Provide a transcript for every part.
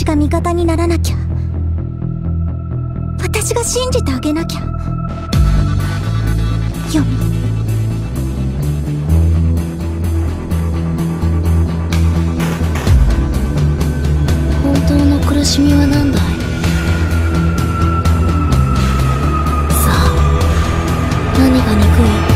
私が味方にならなきゃ。私が信じてあげなきゃ。ヨミ。 本当の苦しみは何だい？さあ、何が憎い？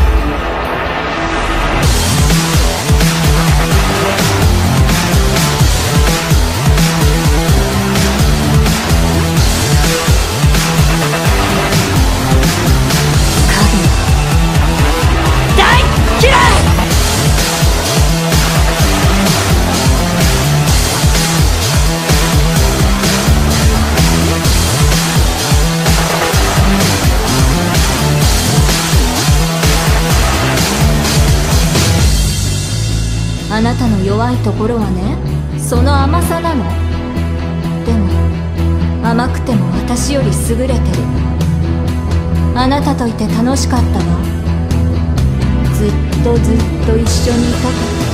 あなたの弱いところはね、その甘さなの。でも甘くても私より優れてる。あなたといて楽しかったわ。ずっとずっと一緒にいたかった。